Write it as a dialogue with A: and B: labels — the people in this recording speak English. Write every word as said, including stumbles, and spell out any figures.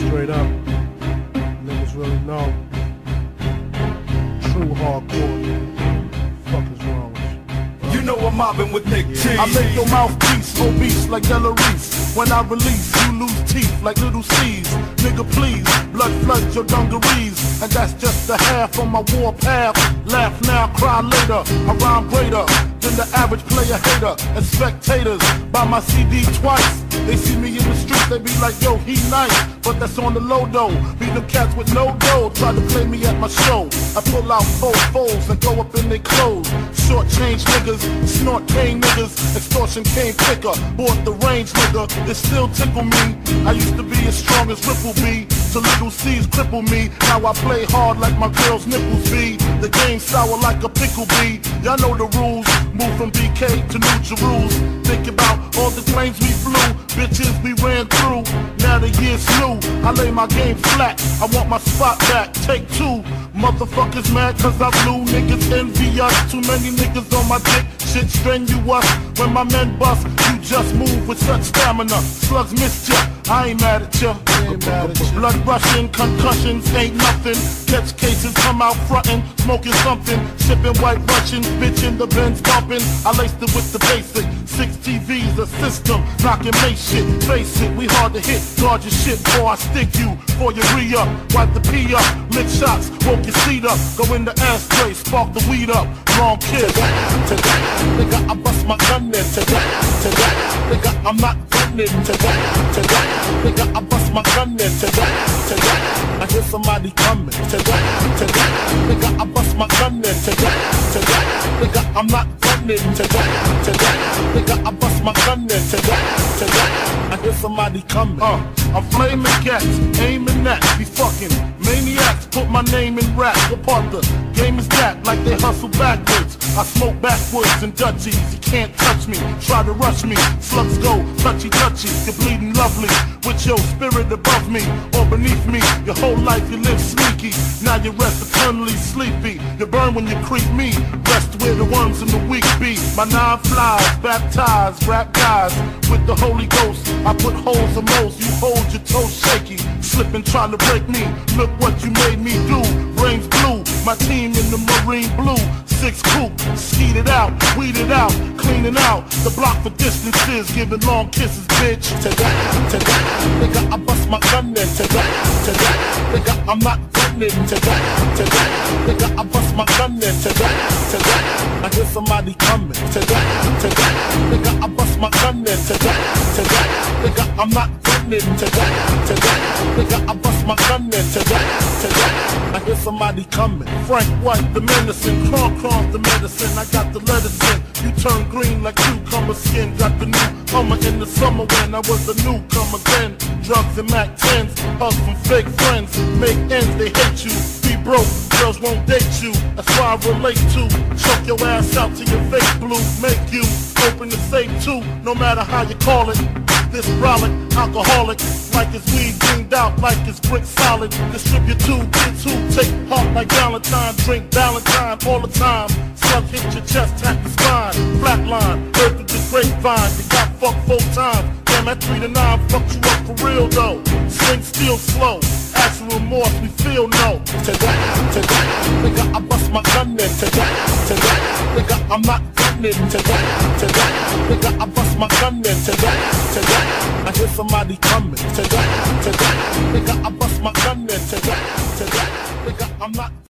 A: Straight up, niggas really know. True hardcore. Fuck is wrong with you?
B: You know I'm mobbing with Nick T.
C: I make your mouthpiece go beast like Della Reese. When I release, you lose teeth like little C's. Nigga, please, blood floods your dungarees. And that's just the half on my war path. Laugh now, cry later. I rhyme greater than the average player hater. And spectators buy my C D twice. They see me in the street, they be like, yo, he nice. But that's on the low though. Be them cats with no dough try to play me at my show. I pull out four foes and go up in their clothes. Short change niggas, snort cane niggas. Extortion came quicker, bought the range nigga. It still tickle me. I used to be as strong as Ripple B. To little C's cripple me. Now I play hard like my girl's nipples be. The game sour like a pickle bee. Y'all know the rules. Move from B K to New Jerusalem. Think about all the planes we flew, bitches we ran through. Now the year's new. I lay my game flat. I want my spot back. Take two. Motherfuckers mad cause I blew. Niggas envy us. Too many niggas on my dick. Shit strenuous. When my men bust, you just move with such stamina. Slugs miss ya. I ain't mad at ya. Blood rushing, concussions ain't nothing. Catch cases come out frontin', smoking something, sipping white Russian, bitch in the Benz bumping. I laced it with the basic, six T Vs, a system, knocking make shit. Face it, we hard to hit, guard your shit before I stick you. For your re-up, wipe the pee up, lick shots, woke your seat up, go in the ashtray, spark the weed up. Wrong kid. To that, to that, nigga, I bust my gun in. To that, to that, nigga, I'm not gunning. To that, to that, nigga, I bust my gun in. To that, to that, I hear somebody coming. To that, to that, nigga, I bust my gun in. To that, to that, nigga, I'm not gunning. To that, to that, nigga, I bust my gun in. To that, to that, I hear somebody coming. Uh, I'm flaming cats, aiming at, be fucking maniacs. Put my name in rap. What part the game is that? Like they hustle backwards. I smoke backwards and Dutchies. You can't touch me, try to rush me. Slugs go touchy touchy. You're bleeding lovely with your spirit above me or beneath me. Your whole life you live sneaky. Now you rest eternally sleepy. You burn when you creep me. Rest where the worms and the weak be. My nine flies, baptized, rap guys with the Holy Ghost. I put holes in most. You hold your toes shaky, slipping trying to break me. Look what you made me do. Brains blue, my team in the marine blue. Six coupe, skeet it out, weed it out, cleaning out the block for distances, giving long kisses, bitch. To that, to that, nigga, I bust my gun in. To that, to that, nigga, I'm not gunning. To that, to that, nigga, I bust my gun in. To that, to that, I hear somebody coming. To that, to that, nigga, I bust my gun in. To that, to that, nigga, I'm not gunning. To that, to that, nigga, I bust my gun in. To that, to that, I hear somebody coming. Frank White, the menacing, Cron Cron, the medicine. I got the lettuce in. You turn green like cucumber skin. Got the new Hummer in the summer when I was a newcomer then. Drugs and Mac tens, hugs from fake friends. Make ends, they hate you. Be broke, girls won't date you. That's why I relate to. Choke your ass out till your face blue. Make you open the safe too, no matter how you call it. This brolic, alcoholic, like it's weed cleaned out, like it's brick solid. Distribute two, kids who take heart like Valentine, drink Valentine all the time. Slug hit your chest, tap the spine, flatline, heard through the grapevine. You got fucked four times, damn that three to nine fucked you up for real though. Swing still slow, actual remorse we feel no. To that, to that, nigga, I bust my gun in. To that, to that, nigga, I'm not gunning. To that, to that, nigga, I bust my gun in. To that, to that, I hear somebody coming. To that, to that, nigga, I bust my gun in. To that, to that, nigga, I'm not